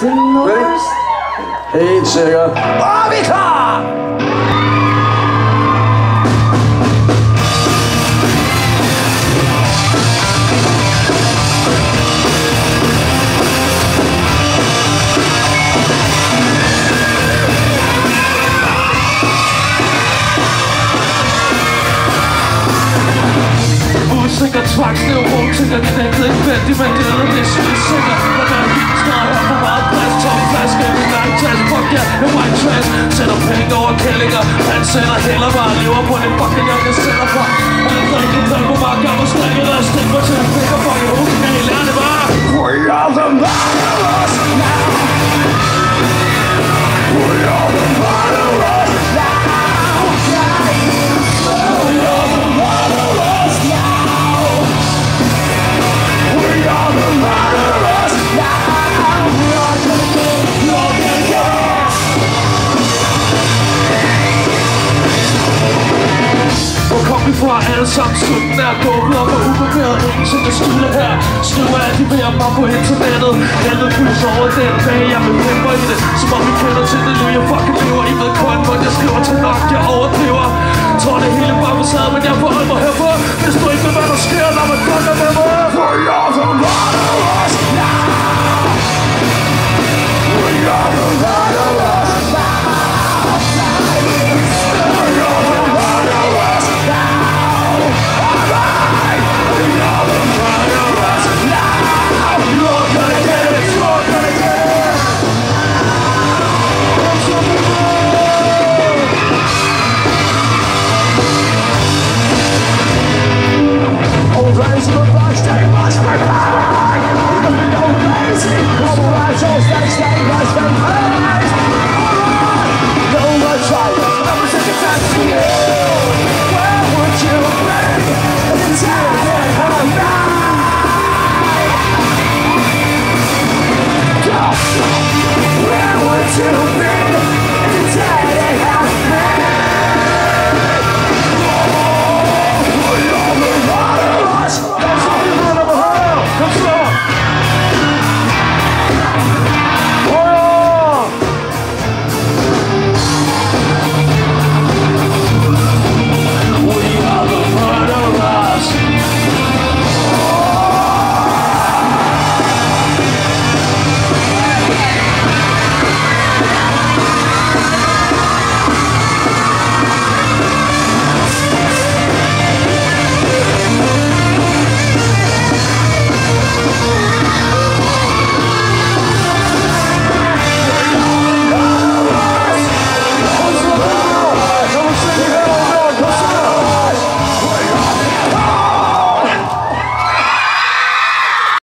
Ready? Helt sikkert. Og vi er klar! Sikker tvangsneuron, tænker knægtet ikke vendt, men det er det sygt sikker. Når man helt snart hører for meget plads, tom flaske, en lang task, fuck ja, en white trash. Sætter penge over kællinger, han sender heller bare lever på det fucking jeg kan sætte for. Han drikker den på bare gammel strikket og stikper til en finger fucking hoved, kan I lære det bare? We are the murderers now. We are the murderers now. We are the murderers now. We are the murderers now. You're gonna get, you're gonna get. Hvor kom vi fra alle sammen? Slutten er gået op og ubarberet. Ingen som kan skylde her. Skriver alt de beder mig på internettet. Helvede fyldes over den dag. Jeg vil pimper i det, som om vi kender til det liv. Jeg fucking lever. I ved kun, hvor jeg skriver til nok. Jeg overdriver. Tror det hele bare facade, men jeg forholder mig herfor. Hvis du ikke ved hvad der sker, lad mig fucker med mig. For jeg er the murderers now. We are the murderers now. We are the murderers now. Alright. We are the murderers now. You're gonna get it, you're gonna get it. Raise the flash, they must be back. No lazy, no righteous, they stay, must be back.